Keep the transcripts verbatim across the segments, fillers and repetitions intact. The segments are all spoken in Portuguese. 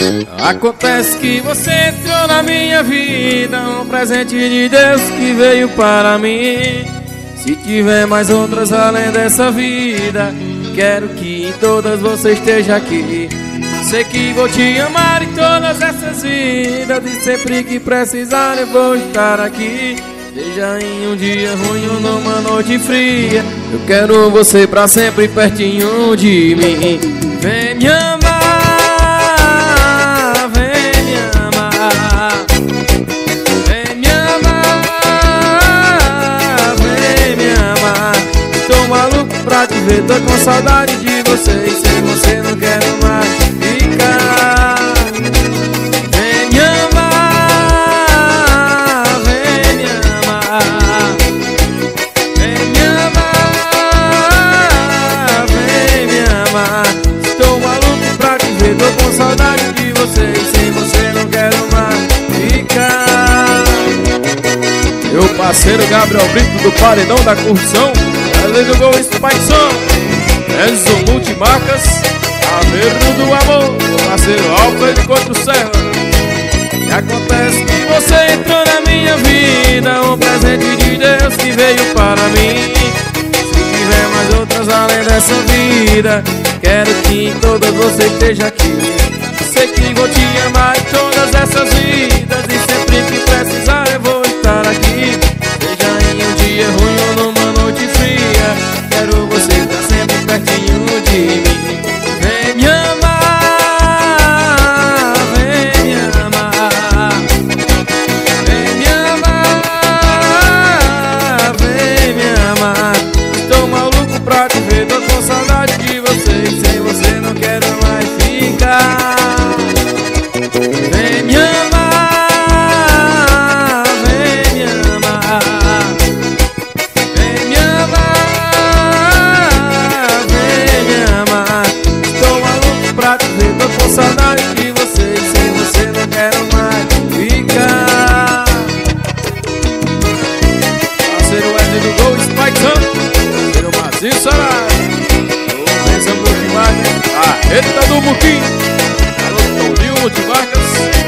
Acontece que você entrou na minha vida, um presente de Deus que veio para mim. Se tiver mais outras além dessa vida, quero que em todas você esteja aqui. Sei que vou te amar em todas essas vidas, e sempre que precisar eu vou estar aqui. Seja em um dia ruim ou numa noite fria, eu quero você pra sempre pertinho de mim. Vem me amar, vem me amar, vem me amar, vem me amar. Tô maluco pra te ver, tô com saudade de você, e sem você não quero mais ficar. Vem me amar, vem me amar, vem me amar, vem me amar. Estou maluco pra te ver, tô com saudade de você, e sem você não quero mais ficar. Meu parceiro Gabriel Brito do Paredão da Curtição, além do Gol Spike Som, Enzo Multimarcas, Aveiro do Amor, meu parceiro Alfredo Couto Serra. E acontece que você entrou na minha vida, um presente de Deus que veio para mim. Se tiver mais outras além dessa vida, quero que em todas você esteja aqui. Sei que vou te amar em todas essas vidas, e sempre que precisar eu vou estar aqui. Seja em um dia ruim ou numa noite fria, quero você estar sempre pertinho de mim. Vem me amar, vem me amar, vem me amar, vem me amar. Estou maluco pra te ver, tô com saudade de você, e sem você não quero mais ficar. Vem me amar, vem me amar, vem me amar, vem me amar. Estou maluco pra te ver, tô com saudade de você, e sem você não quero mais ficar. Parceiro Wesley do Gol Spike Sun, parceiro Marcinho Sará, o Benção Multimarcas, a Reta do Muquim, alô Toninho Multimarcas,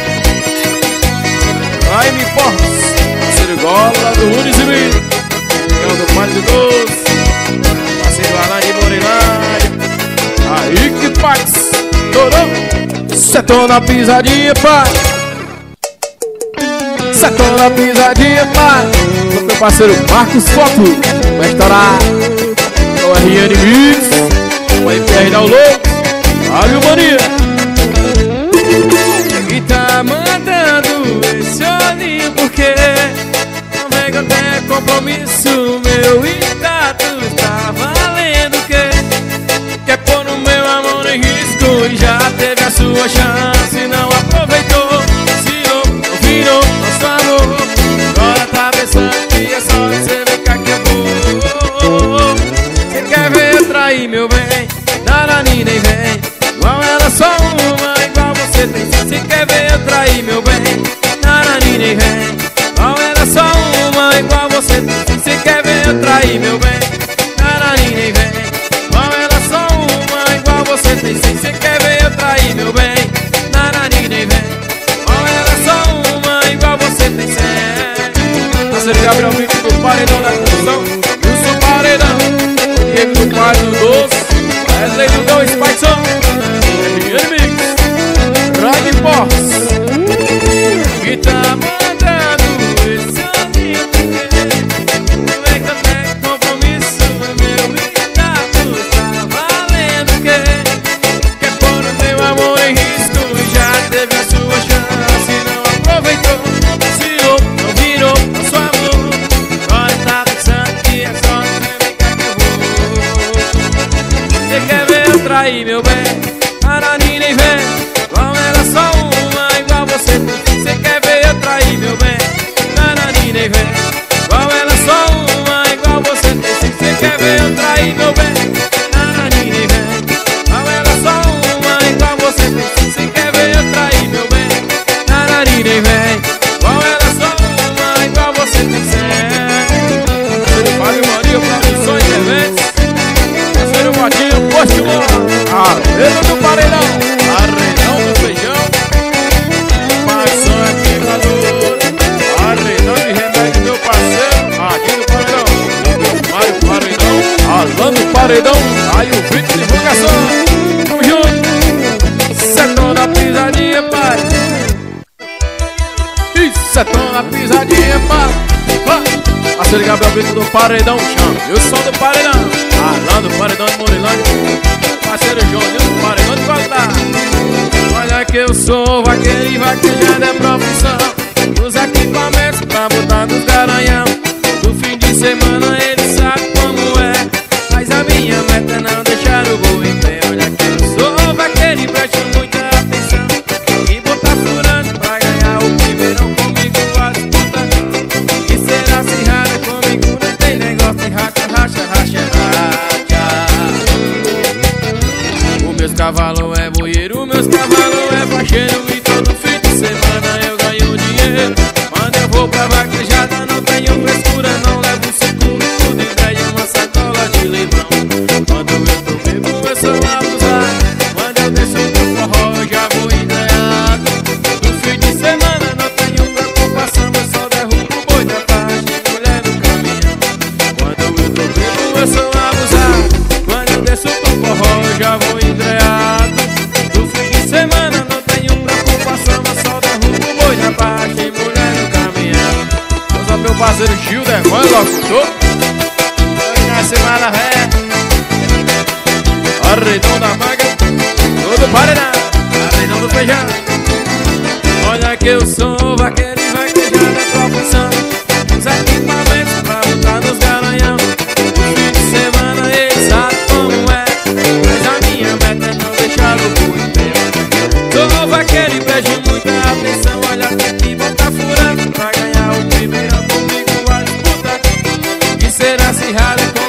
Jaime Porras, parceiro Gola do Unizimi, Miguel do Mário de Doce, parceiro Alain de Morenária, aí que Pax, Torão, setou na pisadinha, pai. Setou na pisadinha, pai. O meu parceiro Marcos Foto vai estourar. O R N Mix, o M P R da Louco, Fábio Mania. E tá mandando esse olhinho porque não vem que eu tenho compromisso. Meu status tá valendo o quê? Quer pôr no meu amor em risco, e já teve a sua chance, não aproveitou. Se não, não virou nosso amor, agora tá pensando que é só você vem cá que eu vou. Você quer ver trair meu bem? Narani nem vem, igual ela só uma, igual você tem. Se quer ver eu trair meu bem? Narani nem vem, igual ela só uma, igual você tem. Se quer ver eu trair meu bem? Narani nem vem, igual ela só uma, igual você tem. Se você quer ver eu trair meu bem? Narani nem vem, igual ela só uma, igual você tem. Parceiro Gabriel Brito do Paredão da Curtição, Wilson Paredão, Diego do Quadro Doce, Wesley do Gol Spike Som, R N Mix, Ryan Porras. E tá mandando esse olhinho porque não é que eu tenho compromisso. Meu status tá valendo o quê? Quer pôr o meu amor em risco, e já teve a sua chance, não aproveitou. Se não, não virou nosso amor, agora tá pensando que é só você vem cá que eu vou. Você quer ver eu trair meu bem? Narani nem vem, igual ela só uma, igual você tem. Você quer ver eu trair meu na pisadinha, pá. Parceiro Gabriel Brito do Paredão, chama. E o som do Paredão, Alan do Paredão de Morilândia. Parceiro João do Paredão de qualidade. Olha que eu sou vaqueiro e vaquejada é profissão. Nos equipamentos pra botar nos garanhão. No fim de semana ele sabe como é. Mas a minha meta é não deixar o gol em pé. Olha que eu sou vaqueiro e presto muita atenção. E botar furando pra ganhar o primeirão comigo a disputa. E será acirrada comigo, não tem negócio de racha, racha, racha, racha. Os meus cavalos é boieiro, meus cavalos é facheiro. E todo fim de semana eu ganho dinheiro. Quando eu vou pra vaquejada não tenho frescura. Não levo segundo, tudo e ganho uma sacola de limão. Quando eu tô bebo eu sou abusado. Quando eu desço pro forró eu já vou ideado. No fim de semana não tenho preocupação. Eu só derrubo o boi da parte e mulher no caminhão. Quando eu tô bebo eu sou abusado. Quando eu desço pro forró eu já vou ideado. No fim de semana não tenho preocupação. Eu só derrubo o boi da parte e mulher no caminhão. Vamos ao meu parceiro Gil, né? Mano, locutor. Semana ré, arredão da maga, todo paredão, arredão do feijão. Olha que eu sou vaqueiro e vaquejada é profissão. Os equipamentos pra botar nos garanhão. No fim de semana ele sabe como é. Mas a minha meta é não deixar o cu em pé. Sou vaqueiro e presto muita atenção. Olha que botar furando pra ganhar o primeiro comigo a disputa. E será acirrada comigo.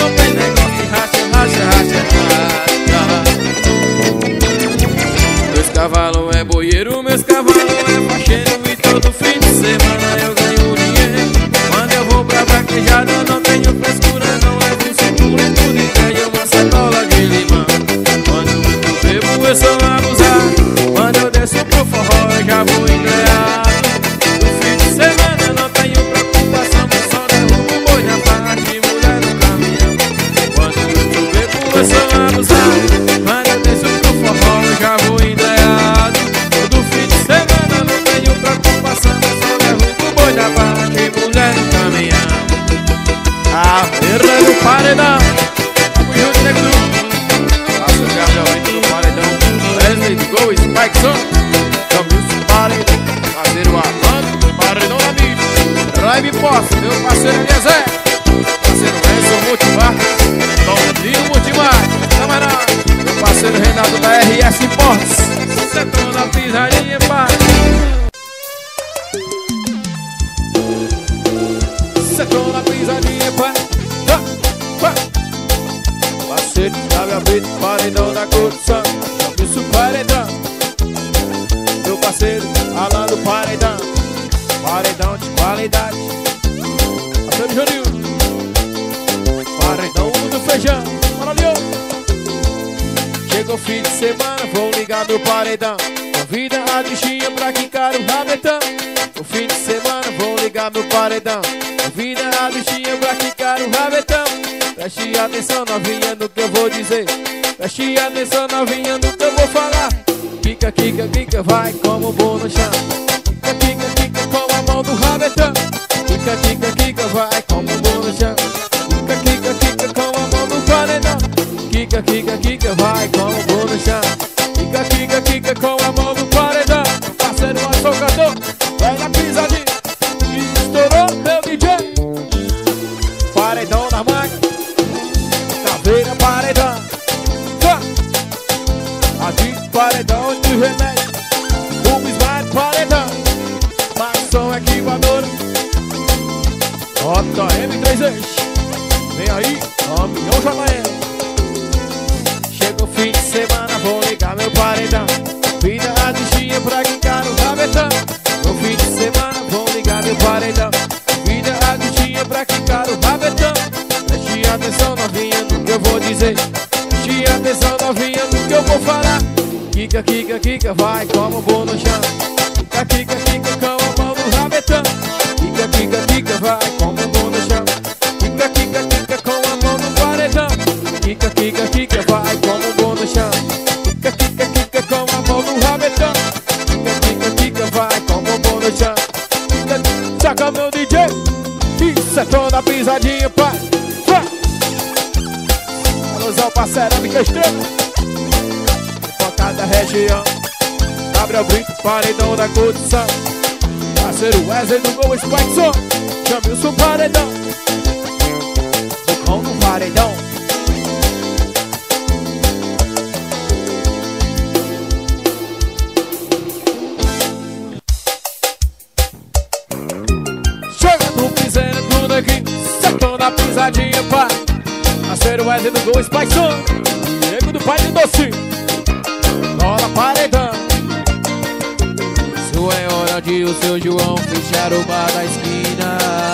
Meus cavalos é boieiro, meus cavalos é facheiro. E todo fim de semana eu ganho dinheiro. Quando eu vou pra vaquejada eu não tenho frescura. Não levo seguro e tudo e ganho uma sacola de limão. Quando eu bebo eu sou abusado. Quando eu desço pro forró eu já vou engreado. No fim de semana não tenho preocupação. Eu só derrubo o boi na parte e mulher no caminhão. Quando eu bebo eu sou abusado. Quando eu desço pro forró eu já vou engreado. Todo fim de semana não tenho preocupação. Eu só derrubo o boi na parte e mulher no caminhão. A verra do paredão. Tamo junto, negro. Passa o Gabriel Brito do Paredão. Wesley do Gol, Spike Son. Camilson Paredão. Parceiro Armando, Paredão da mídia. Drive Posse, meu parceiro Eliezer. Parceiro Enzo Multimar. Tondinho Multimar. Camarada. Meu parceiro Renato da R S Imports. Setor na pisadinha, pai. Setor na pisadinha, pai. Parceiro Gabriel Brito, Paredão da Corrupção. Camilson Paredão. Meu parceiro Alan do Paredão. Paredão de qualidade. Parceiro Juninho. Paredão do feijão. Bora ali, ó. Chegou fim de semana, vou ligar meu paredão. Convida a bichinha pra quicar o rabetão. No fim de semana, vou ligar meu paredão. Convida a bichinha pra quicar o rabetão. Preste atenção, novinha, no que eu vou dizer. Preste atenção, novinha, no que eu vou falar. Quica, quica, quica, vai como bom no chão. Quica, quica, quica, com a mão do rabetão. Quica, quica, quica, vai como bom no chão. Quica, quica, quica, com a mão do paredão. Quica, quica, quica, vai como bom no chão. Quica, quica, quica, com a mão do paredão. Parceiro, Alisson Cantor, vai na pisadinha. Estourou, meu D J. Paredão na máquina. Caveira, paredão. Adicto, paredão de remédio. O Bismarck, paredão. Maçom, equivadora. J M três eixos. Vem aí, caminhão J M. Chega o fim de semana, vou ligar meu paredão. Vida a bichinha pra quicar o rabetão. No fim de semana, vou ligar meu paredão. Vida a bichinha pra quicar o rabetão. Preste atenção, novinha, no que eu vou dizer. Preste atenção, novinha, no que eu vou falar. Quica, quica, quica, vai como bom no chão. Quica, quica, quica, com a mão no rabetão. Quica, quica, quica, vai como bom no chão. Quica, quica, quica, com a mão no paredão. Quica, quica, quica, vai como bom no chão. Quica, quica, quica, com a mão no rabetão. Quica, quica, quica, vai como bom no chão. Quica, pisadinha, pai. Alusão pra cerâmica estrela. Focada da região. Gabriel Brito, paredão da condição. Parceiro Wesley do Gol Spike Som. Jamilson paredão. Bocão no paredão. Na pisadinha, pá. Parceiro Wesley do Gol Spike Som. Nego do pai de doce. Cola paredão. Isso é hora de o seu João fechar o bar da esquina.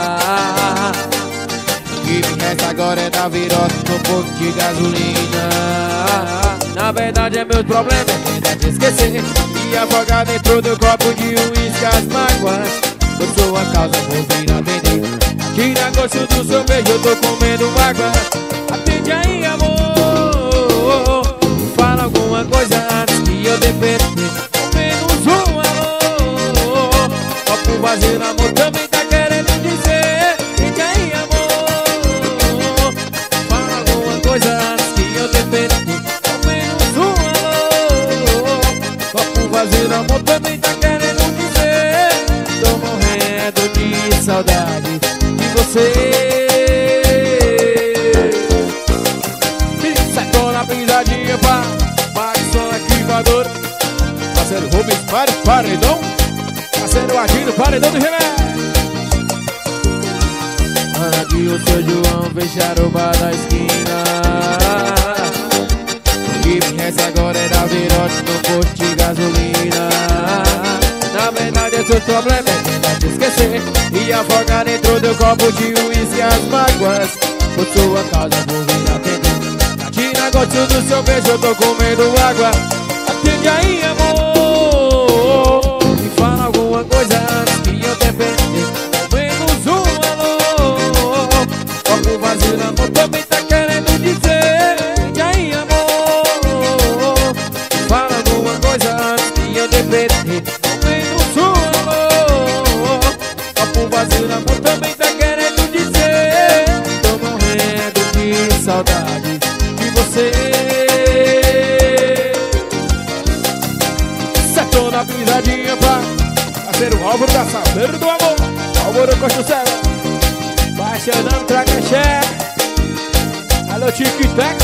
O que me resta agora é dar virote com um pouco de gasolina. Na verdade é meus problemas, é de esquecer e afogar dentro do copo de uísque as mágoas. Por sua causa vou vir atender. Tira gosto do seu beijo, eu tô comendo água. Atende aí, amor. Fala alguma coisa antes que eu depender. Menos um alô. Copo vazio, amor, também tá querendo dizer. Atende aí, amor. Fala alguma coisa antes que eu depender. Menos um alô. Copo vazio, amor, também tá querendo dizer. Tô morrendo de saudade você. Secou na pisadinha, pá. Maxon equivador. Parceiro Rubens, pare, paredão. Parceiro Adino, paredão do remédio. Hora de o seu João fechar o bar da esquina. O que me resta agora é dar virote no posto de gasolina. Na verdade, seus problemas é tentar te esquecer e afogar dentro do copo de uísque as mágoas. Por sua causa vou vir atender. Tira gosto do seu beijo, eu tô comendo água. Atende aí, amor. Me fala alguma coisa antes que eu depender. Menos um alô. Copo vazio, amor, também tá querendo dizer. Atende aí, amor. Me fala alguma coisa antes que eu depender. Vazio, amor, também tá querendo dizer. Tô morrendo de saudade de você. Setou na pisadinha, pá. Parceiro Álvaro da Saveiro do Amor. Álvaro Costa Serra. Baixa dando traga cheque. Alô, tic-tac.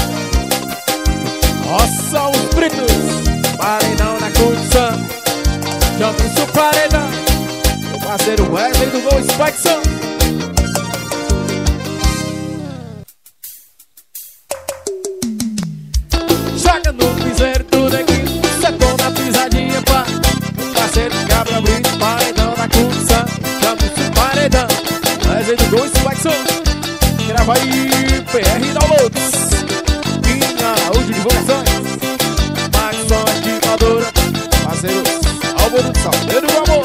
Nossa, os britos. Paredão na condição. Chama isso paredão. Parceiro Wesley do Gol Spike Som. Joga no piseiro do neguinho. Setou na pisadinha, pá. Parceiro Gabriel Brito, paredão da condição. Chama esse paredão. Wesley do Gol Spike Som. Grava aí, P R Downloads. Minha Araújo Divulgações. Maxon Equivadora. Parceiro Álvaro do Salveiro do Amor.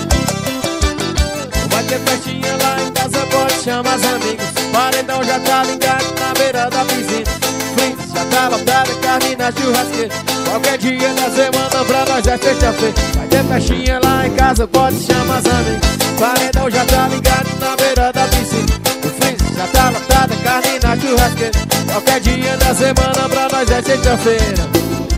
Vai ter festinha lá em casa, pode chamar os amigos. Paredão já tá ligado na beira da piscina. Fritz já tá lotada, carne na churrasqueira. Qualquer dia da semana pra nós é sexta-feira. Vai ter festinha lá em casa, pode chamar os amigos. Paredão já tá ligado na beira da piscina. O Fritz já tá lotada, carne na churrasqueira. Qualquer dia da semana pra nós é sexta-feira.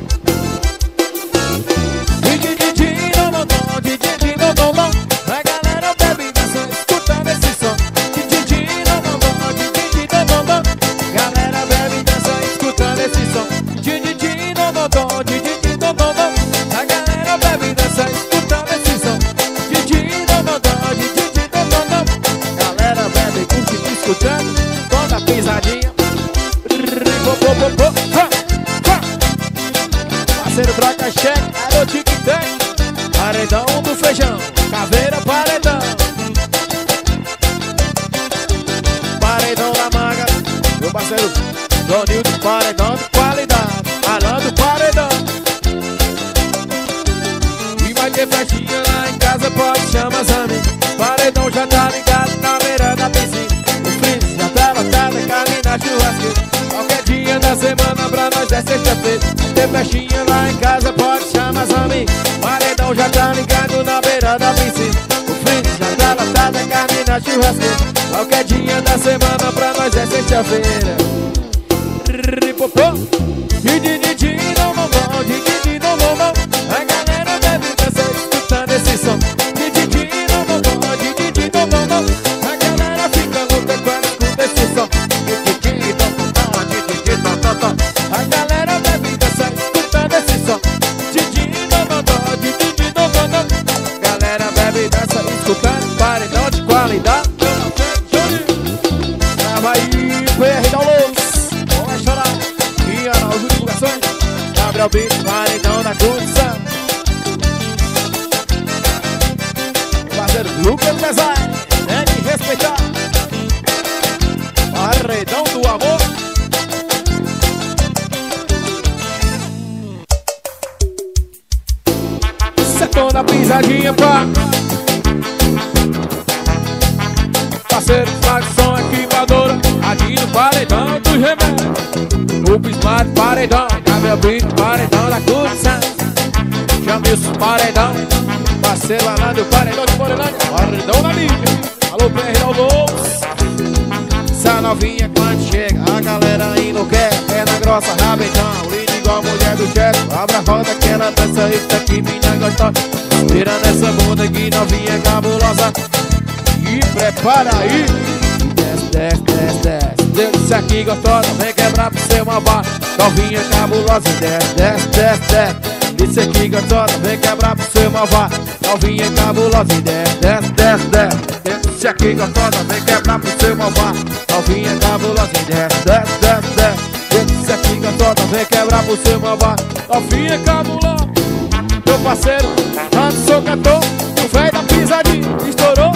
Toda pisadinha. Parceiro troca cheque, alô tic-tac. Paredão do feijão, caveira paredão. Paredão da manga. Meu parceiro Donildo, paredão de qualidade. Falando paredão. E vai ter festinha lá em casa, pode chamar os amigos. Paredão já tá ligado na beira da piscina. O Fritz já tá lotado, carne na churrasqueira. Qualquer dia da semana pra nós é sexta-feira. Tem festinha lá em casa, pode chamar os amigos. Paredão já tá ligado na beira da piscina. O Fritz já tá lotado, carne na churrasqueira. qualquer dia da semana pra nós é sexta-feira. Ripopô, didi não bombom, didi não bombom. A galera deve estar só escutando esse som. Didi não bombom, didi não bombom. A galera fica louca quando escuta esse som. Didi não bombom, didi não bombom. A galera deve estar só escutando esse som. Didi não bombom, didi não bombom. A galera deve estar só escutando paredão de qualidade. Tava aí, P R Downloads. Gabriel Beat, paredão da condição. Parceiro Lucas Design, é de respeitar. Paredão do amor. Setor na pisadinha, pá. Parceiro, facção aqui voadora. Aqui no paredão do remédio. O Bismarck, paredão. Gabriel Beat, paredão da condição. Jamilson, paredão. Parceiro Arnaldo, paredão de Morelândia. Paredão da mídia. Alô, P R Downloads. Essa novinha quando chega, a galera enlouquece. Perna grossa, rabetão, linda igual mulher do chefe. Abra a roda que ela dança aí, tá aqui, mina gostosa. Tirando essa bunda que novinha cabulosa. E prepara aí. Desce, desce, desce, desce. Desce aqui gostosa, vem quebrar pro seu malvado. Novinha cabulosa, desce, desce, desce, desce. Desce aqui gostosa, vem quebrar pro seu malvado. Novinha cabulosa, desce, desce, desce, desce. Desce aqui gostosa, vem quebrar pro seu malvado. Novinha cabulosa, desce, desce, desce, desce. Desce aqui gostosa, vem quebrar pro seu malvado. Novinha cabulosa. Meu parceiro, Anderson cantou. O velho da pisadinha estourou.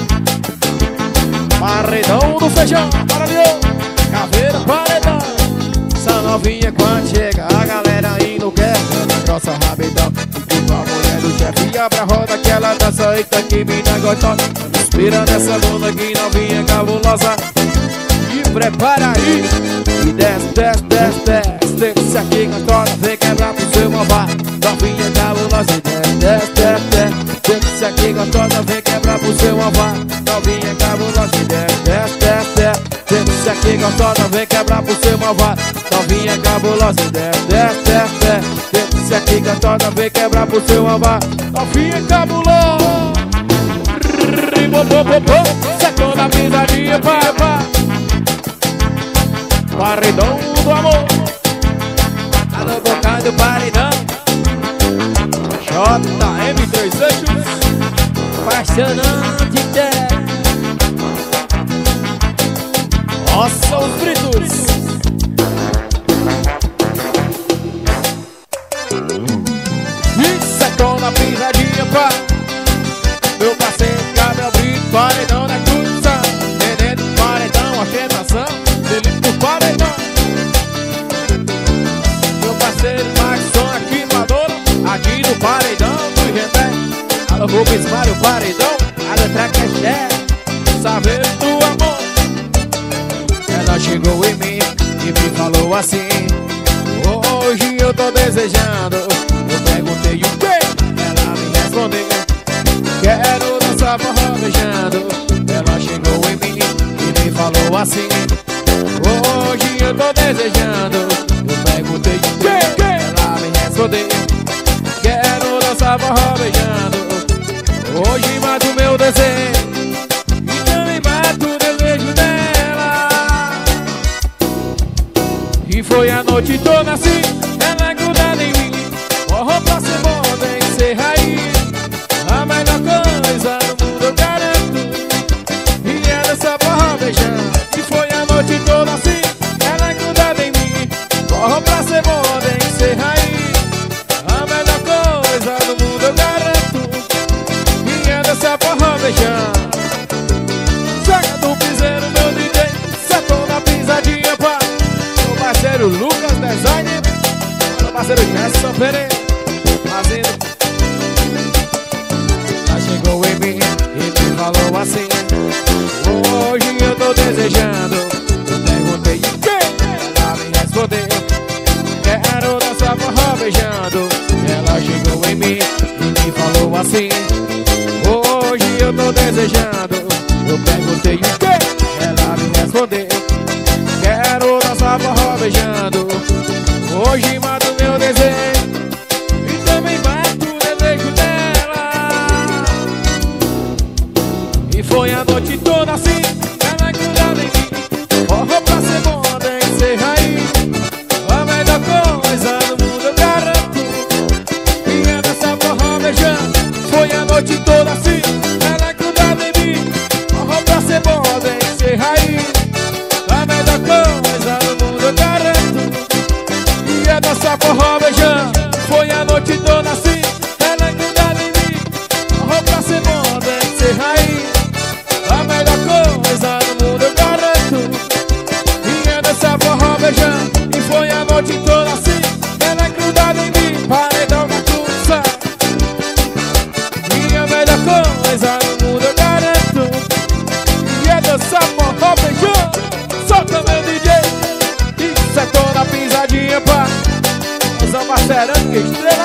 Paredão do feijão, paralhou. Caveira, paredão. Essa novinha quando chega, a galera enlouquece. Perna grossa, rabetão, igual a mulher do chefe. E abre a roda que ela dança, eita que mina gostosa. Inspira nessa bunda que novinha cabulosa. E prepara aí. E desce, desce, desce, desce. Desce aqui gostosa, vem quebrar pro seu malvado. Novinha cabulosa, desce, desce, desce, desce. Desce aqui gostosa, vem quebrar pro seu malvado. Novinha cabulosa, desce, desce, desce, desce. Desce aqui gostosa, vem quebrar pro seu malvado. Novinha cabulosa, desce, desce, desce, desce. Desce aqui gostosa, vem quebrar pro seu malvado. Novinha cabulosa. Setor da pisadinha, pá, pá. Paredão do amor. Alô, boca do paredão. J M três eixos. Apaixonante, nossa, os fritos. E setor na pisadinha, pá. Meu parceiro Gabriel Beat, paredão da condição. Neném do paredão, ostentação. Felipe do paredão. Meu parceiro Maxson aqui voadora. Aqui no paredão do remédio. Alô, Rubens Mário, paredão. Alô, Tracaxé. Saber do amor. Ela chegou em mim e me falou assim: hoje eu tô desejando. Eu perguntei o quê? Ela me respondeu: quero dançar forró beijando. Ela chegou em mim e me falou assim: hoje eu tô desejando. Eu perguntei o quê? Ela me respondeu: quero dançar forró beijando. Hoje mato meu desejo e também mato o desejo dela. E foi a noite toda assim, ela grudada em mim. Forró pra ser bom tem que ser raiz. A melhor coisa do mundo eu garanto. E ela só forró beijando. E foi a noite toda assim, ela grudada em mim. Forró pra ser bom tem que ser raiz. A melhor coisa do mundo eu garanto. E ela só forró beijando. Saca do piseiro, meu D J. Setor na pisadinha, pá. Meu parceiro Lucas Design. Meu parceiro Gerson Pereira. Fazendo. Ela chegou em mim e me falou assim: hoje eu tô desejando. Eu perguntei o quê? Ela me respondeu: quero dançar forró beijando. Ela chegou em mim e me falou assim: hoje eu tô desejando. Eu perguntei o quê? esconder. Quero dançar forró beijando. Hoje mato meu desejo e também mato o desejo dela. E foi a noite toda assim, ela grudada em mim. Forró pra ser bom tem que ser raiz. A melhor coisa do mundo eu garanto. E é dançar forró beijando. Foi a noite toda assim, ela grudada em mim. Forró pra ser bom tem que ser raiz. A melhor coisa do mundo eu garanto. E é dançar forró beijando. Foi a noite toda assim, ela grudada em mim. Forró pra ser bom tem que ser raiz. A melhor coisa do mundo eu garanto. E é dançar forró beijando. E foi a noite toda assim, ela grudada em mim. Paredão na cruz. E a melhor coisa do mundo eu garanto. E é dançar forró beijando. Solta meu D J. Isso é toda pisadinha pra Zão Marcelando que estrela.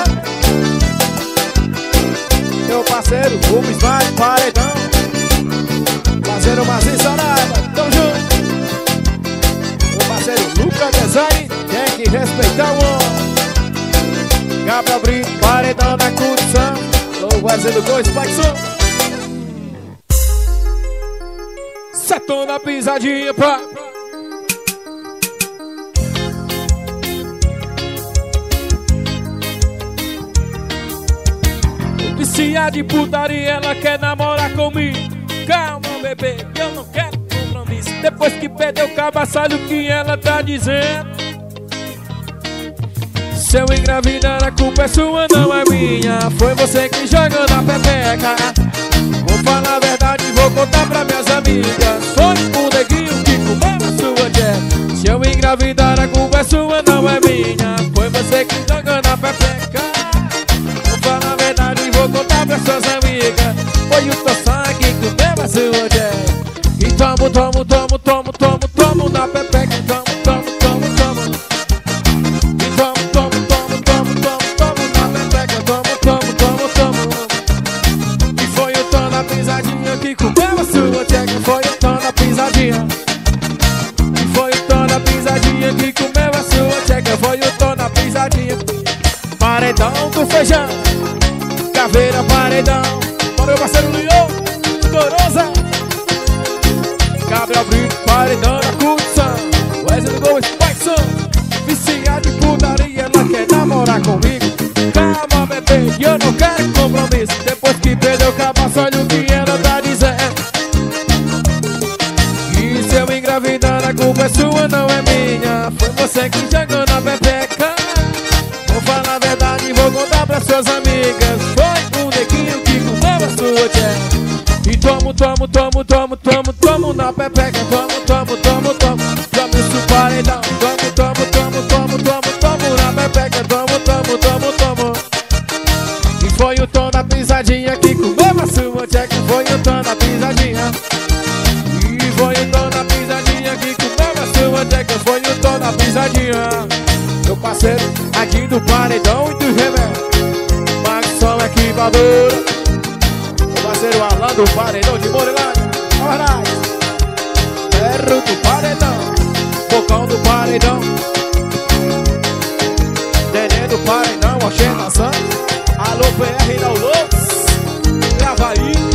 Meu parceiro Rubens vai paredão. Parceiro Marcinho Saraiva, tamo junto. Meu parceiro Lucas Design, tem que respeitar o homem. Gabriel Brito, paredão da curtição. Tô fazendo dois paixões. Setão na pisadinha pra viciada de putaria, ela quer namorar comigo. Calma, bebê, eu não quero compromisso. Depois que perdeu o cabaço, olha o que ela tá dizendo. Se eu engravidar, a culpa é sua, não é minha. Foi você que jogou na pepeca. Vou falar a verdade e vou contar pra minhas amigas. Foi o neguinho que comeu a sua jack. Se eu engravidar, a culpa é sua, não é minha. Foi você que jogou na pepeca. Vou falar a verdade e vou contar pra suas amigas. Foi o teu sangue que comeu a sua jack. E tomo, tomo, tomo, tomo, tomo, tomo na pepeca. Tomo, tomo, tomo, tomo. E tomo, tomo, tomo, tomo, tomo, tomo na pepeca. Tomo, tomo, tomo, tomo. E foi o tom da pisadinha que comeu a sua jack. Foi o tom da pisadinha. E foi o tom da pisadinha que comeu a sua jack. Foi o tom da pisadinha. Paredão do feijão, caveira paredão. Para o parceiro Leon, Corosa. Gabriel Brito, paredão da curtição. Wesley do Gol, Spikeson. Viciada de putaria, ela quer namorar comigo. Calma, bebê, eu não quero compromisso. Depois que perdeu o cabaço, olha o que ela tá dizendo. E se eu engravidar, a culpa é sua, não é minha. Foi você que jogou na pepeca. Vou falar a verdade e vou contar pra suas amigas. Foi o neguinho que comeu a sua jack. E tomo, tomo, tomo, tomo, tomo, tomo na pepeca. Tomo, tomo, tomo, tomo. Tomo isso paredão. Tomo, tomo, tomo, tomo, tomo, tomo na pepeca. Tomo, tomo, tomo, tomo. E foi o tom da pisadinha que comeu a sua jack. Foi o tom da pisadinha. E foi o tom da pisadinha que comeu a sua jack. Foi o tom da pisadinha. Meu parceiro, aqui do paredão e do remédio. Maxson Equivadora. Meu parceiro Alan do paredão de Morelândia. Alright. Ferro do paredão. Bocão do paredão. Nenê do paredão. Oxê Nação. Alô P R da Loucos. Gravaí.